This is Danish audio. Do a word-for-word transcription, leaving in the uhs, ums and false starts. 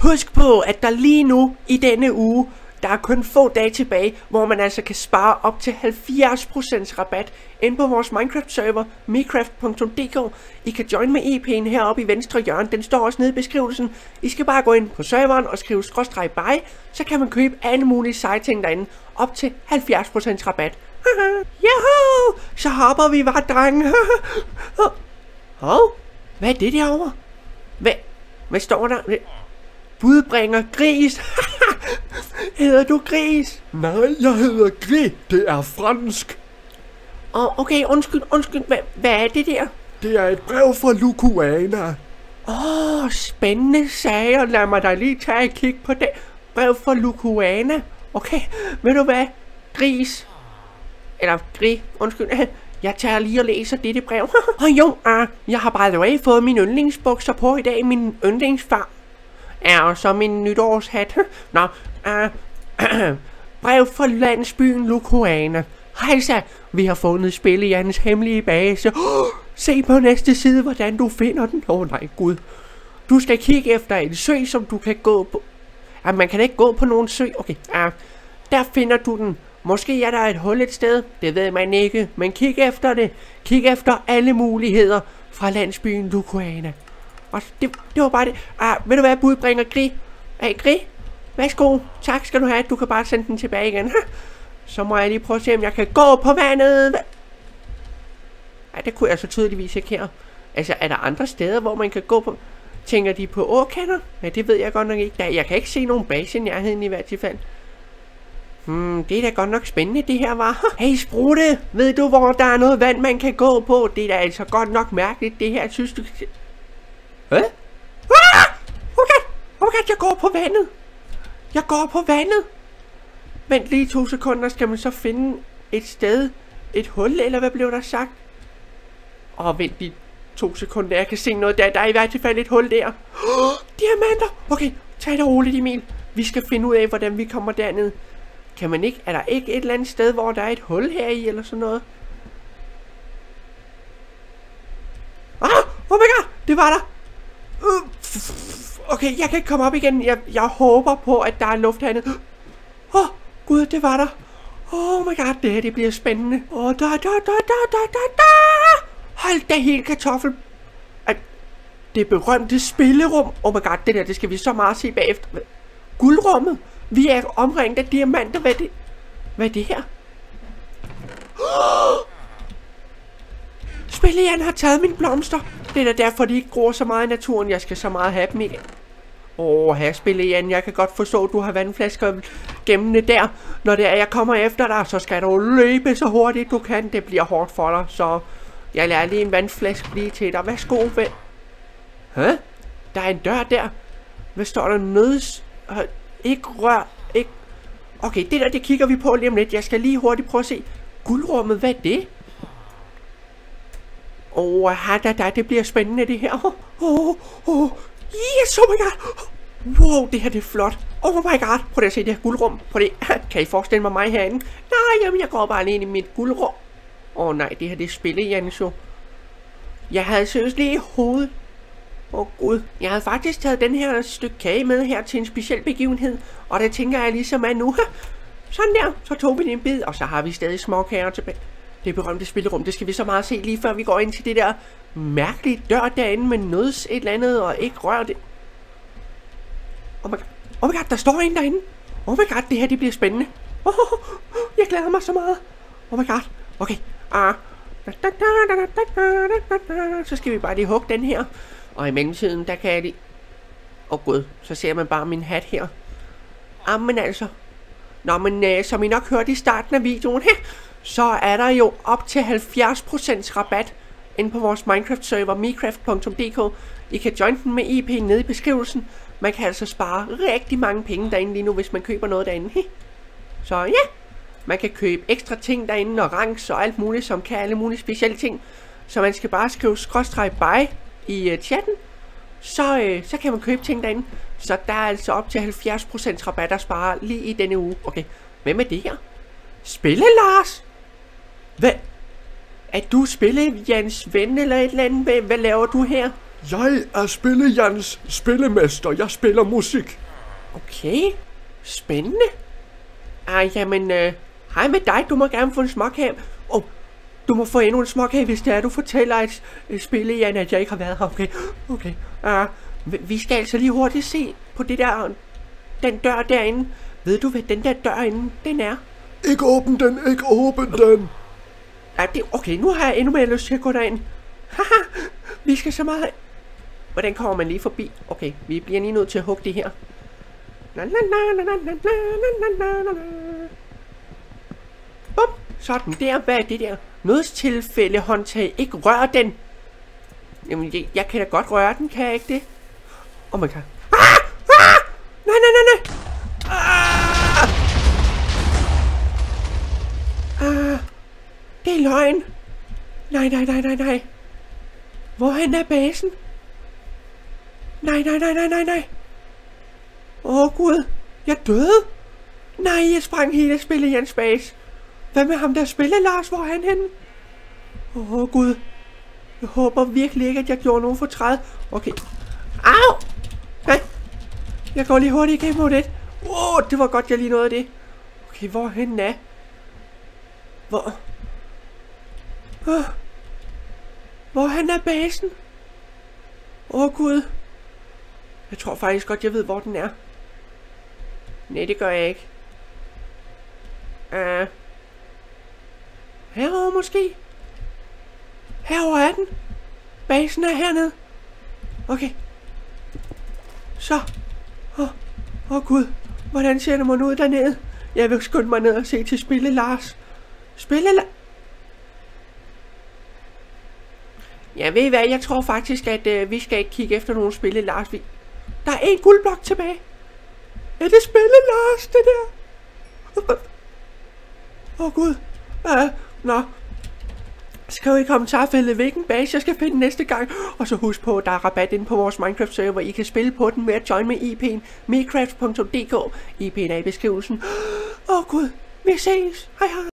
Husk på, at der lige nu i denne uge, der er kun få dage tilbage, hvor man altså kan spare op til halvfjerds procent rabat inde på vores Minecraft-server, minecraft punktum d k. I kan join med I P'en heroppe i venstre hjørne, den står også nede i beskrivelsen. I skal bare gå ind på serveren og skrive skråstreg buy, så kan man købe alle mulige seje ting derinde, op til halvfjerds procent rabat. Joho! Så hopper vi bare, drenge. Hov, hvad er det derovre? Hvad, hvad står der? Budbringer gris. Hedder du Gris? Nej, jeg hedder Gris. Det er fransk. Åh, oh, okay, undskyld, undskyld. Hva, hvad er det der? Det er et brev fra Lukuana. Åh, oh, spændende sager. Lad mig da lige tage et kig på det. Brev fra Lukuana. Okay, ved du hvad? Gris. Eller Gris, undskyld. Jeg tager lige og læser dette brev. Og oh, jo, uh, jeg har by the way fået mine yndlingsbukser på i dag. Min yndlingsfar. Ja, og så min nytårshat. Nå, uh, brev fra landsbyen Lukuana. Hejsa, vi har fundet Spillejanens hemmelige base. Oh, se på næste side, hvordan du finder den. Åh oh, nej, gud. Du skal kigge efter en sø, som du kan gå på. Ja, man kan ikke gå på nogen sø. Okay, uh, der finder du den. Måske er der et hul et sted. Det ved man ikke. Men kig efter det. Kig efter alle muligheder fra landsbyen Lukuana. Og det, det var bare det. Ah, ved du hvad, budbringer Gris? Hey, Gris? Værsgo. Tak skal du have. Du kan bare sende den tilbage igen. Så må jeg lige prøve at se, om jeg kan gå på vandet. Ej, det kunne jeg så tydeligvis ikke her. Altså, er der andre steder, hvor man kan gå på? Tænker de på åkander? Ja, det ved jeg godt nok ikke. Jeg kan ikke se nogen base i nærheden i hvert fald. Hmm, det er da godt nok spændende, det her var. Hey, Sprutte, ved du, hvor der er noget vand, man kan gå på? Det er da altså godt nok mærkeligt, det her, synes du... Hvad? Ah! Okay, okay, jeg går på vandet. Jeg går på vandet. Vent lige to sekunder, skal man så finde et sted, et hul, eller hvad blev der sagt? Åh, oh, vent lige to sekunder, jeg kan se noget der. Der er i hvert fald et hul der. Oh, diamanter! Okay, tag det roligt, Emil. Vi skal finde ud af, hvordan vi kommer derned. Kan man ikke, er der ikke et eller andet sted, hvor der er et hul her i, eller sådan noget? Ah, oh my god, det var der. Uh, okay, jeg kan ikke komme op igen. Jeg, jeg håber på, at der er luft herinde. Åh, oh, gud, det var der. Oh my god, det her, det bliver spændende. Åh, oh, da, da, da, da, da, da, da. Hold da helt kartoffel. At det berømte spillerum. Oh my god, det der, det skal vi så meget se bagefter. Guldrummet. Vi er omringet af diamanter. Hvad er det? Hvad er det her? Oh! Spillejan har taget mine blomster. Det er da derfor, de ikke gror så meget i naturen. Jeg skal så meget have dem igen. Åh, oh, her Spillejan. Jeg kan godt forstå, at du har vandflasker gennem det der. Når det er, jeg kommer efter dig, så skal du løbe så hurtigt du kan. Det bliver hårdt for dig, så jeg lader lige en vandflaske blive til dig. Værsgo, ven. Hæ? Der er en dør der. Hvad står der? Nøds... Ikke rør, ikke... Okay, det der, det kigger vi på lige om lidt. Jeg skal lige hurtigt prøve at se. Guldrummet, hvad er det? Åh, oh, da, da, det bliver spændende det her. Åh, oh, oh, yes, oh my god. Wow, det her, det er flot. Oh my god, prøv at se det her guldrum. Prøv det. Kan I forestille mig mig herinde? Nej, jamen, jeg går bare alene i mit guldrum. Åh oh, nej, det her, det er Spillejan, så. Jeg havde seriøst lige i hovedet. Åh oh, gud, jeg havde faktisk taget den her stykke kage med her til en speciel begivenhed. Og det tænker jeg ligesom er nu. Sådan der, så tog vi en bid, og så har vi stadig småkager tilbage. Det berømte spillerum, det skal vi så meget se lige før vi går ind til det der mærkelige dør derinde med noget et eller andet og ikke rør det. Oh my god, oh my god, der står en derinde. Oh my god, det her det bliver spændende. Oh, oh, oh, jeg glæder mig så meget. Oh my god, okay. Ah. Så skal vi bare lige hugge den her. Og i mellemtiden, der kan jeg lige... Åh oh, gud, så ser man bare min hat her. Jamen altså. Nå, men øh, som I nok hørte i starten af videoen her, så er der jo op til halvfjerds procent rabat inde på vores Minecraft-server, minecraft punktum d k. I kan join den med I P nede i beskrivelsen. Man kan altså spare rigtig mange penge derinde lige nu, hvis man køber noget derinde. Så ja, man kan købe ekstra ting derinde og ranks og alt muligt, som kan alle mulige specielle ting. Så man skal bare skrive skråstreg buy i uh, chatten, så, øh, så kan man købe ting derinde. Så der er altså op til halvfjerds procent rabat at spare lige i denne uge. Okay, hvem er det her? Spille Lars? Hvad? Er du Spille Jans ven eller et eller andet? Hvad, hvad laver du her? Jeg er Spille-Jans spillemester. Jeg spiller musik. Okay, spændende. Ah, jamen, øh, hej med dig, du må gerne få en småkage. Oh, du må få endnu en småkage, hvis det er, du fortæller et, et spille, Jan, at jeg ikke har været her. Okay, okay. Ah, vi skal altså lige hurtigt se på det der, den dør derinde. Ved du, hvad den der dør inde, den er? Ikke åbn den, ikke åbn den. Ah, det, okay, nu har jeg endnu mere lyst til at gå derind. Haha, vi skal så meget. Hvordan kommer man lige forbi? Okay, vi bliver lige nødt til at hugge det her. Na, na, na, na, na, na, na, na, na. Bum, sådan der. Hvad er det der? Nødstilfælde håndtag. Ikke rør den. Jamen, jeg, jeg kan da godt røre den, kan jeg ikke det? Oh my god. Ah! Ah! Nej, nej, nej, nej. Ah! Ah! Det er løgn. Nej, nej, nej, nej, nej. Hvorhen er basen? Nej, nej, nej, nej, nej, nej. Åh, oh, Gud. Jeg døde. Nej, jeg sprang hele spillet Jans base. Hvad med ham der spiller, Lars? Hvor er han henne? Åh, oh, Gud. Jeg håber virkelig ikke, at jeg gjorde nogen fortræd. Okay. Au! Nej. Jeg går lige hurtigt igennem mod det. Åh, oh, det var godt, jeg lige nåede det. Okay, hvor hen er? Hvor? Oh. Hvor han er basen? Åh, oh, Gud. Jeg tror faktisk godt, jeg ved, hvor den er. Nej, det gør jeg ikke. Uh. Herovre måske? Herovre er den. Basen er hernede. Okay. Så. Åh, oh, oh, Gud. Hvordan ser det mig ud dernede? Jeg vil skynde mig ned og se til Spille Lars. Spille Lars. Ja, ved I hvad? Jeg tror faktisk, at øh, vi skal ikke kigge efter nogen Spille Lars. Vi... Der er en guldblok tilbage. Er det Spille Lars, det der? Åh, oh, Gud. Uh, nå. Skriv i kommentarfeltet, hvilken base jeg skal finde næste gang. Og så husk på, at der er rabat inde på vores Minecraft-server, hvor I kan spille på den med at join med I P'en minecraft punktum d k. I P'en er i beskrivelsen. Åh, oh, Gud. Vi ses. Hej hej.